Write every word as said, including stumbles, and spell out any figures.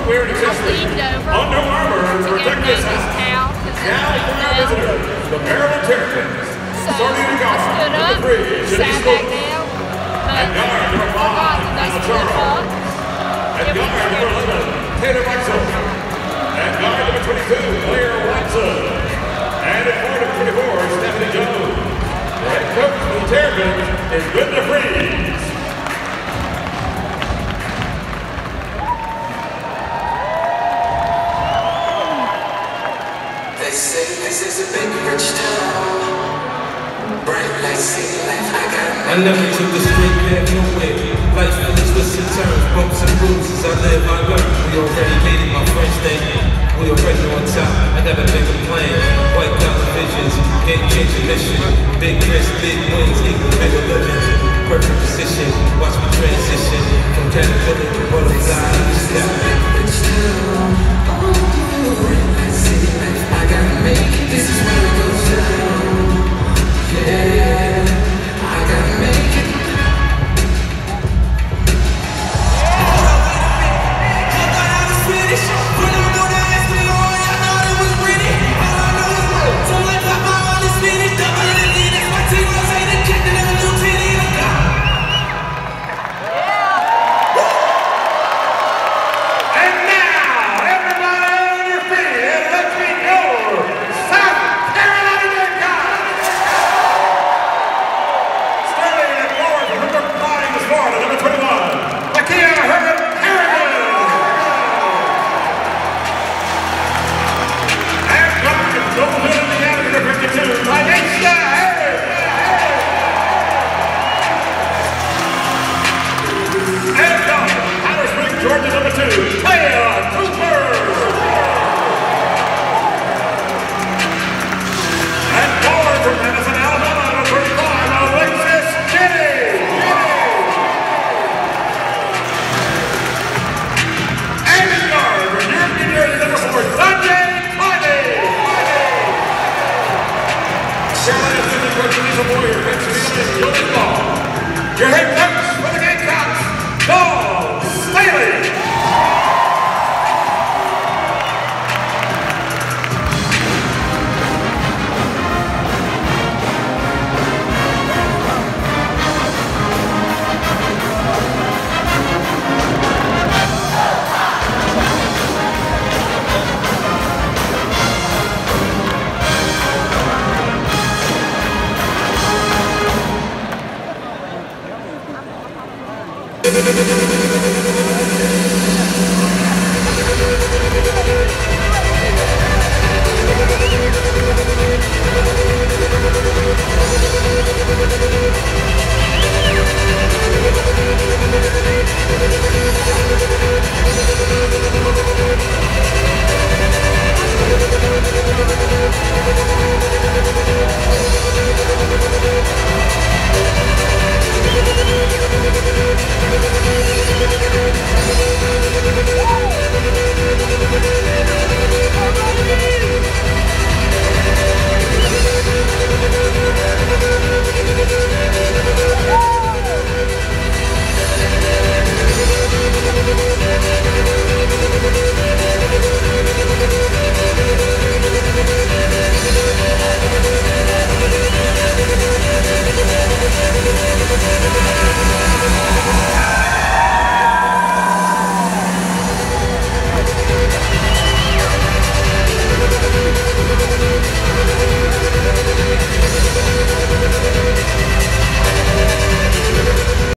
footwear and accessories. Under Armour to protect this house. Now for our visitors, the Maryland Terrapins. Starting in guard, number three, Jenny Scoop. At guard, number five, Emma Charles. At guard, number eleven, Taylor Weichel. At guard, number twenty-two, Claire Watson. And at guard, number twenty-four, Stephanie Jones. The head coach for the Terrapins is Linda Freeze. They say this is a big rich town. Bright lights, city life, I got it. I never took a straight path, no way. Life filled with twists and turns, bumps and bruises. I live, I learn. We already made it, my friends think. We already on top. I got a bigger plan. White collar visions, game changing mission. Big risk, big wins, equal bigger living. Perfect position, watch me transition from caterpillar to butterfly. Step. Rich town. Bright lights, city life, I gotta make it. This is where it goes down. Yeah, I gotta make it. Georgia number two, Taya Cooper. And forward from Madison, Alabama, number thirty-five, Alexis Jenny. And in guard from European Jersey number four, Sanjay Kiley. Carolina Assistant Coach Lisa Boyer, Pennsylvania, Julie Ball. Your head coach for the Gamecocks, Dawn Staley. We'll be right back.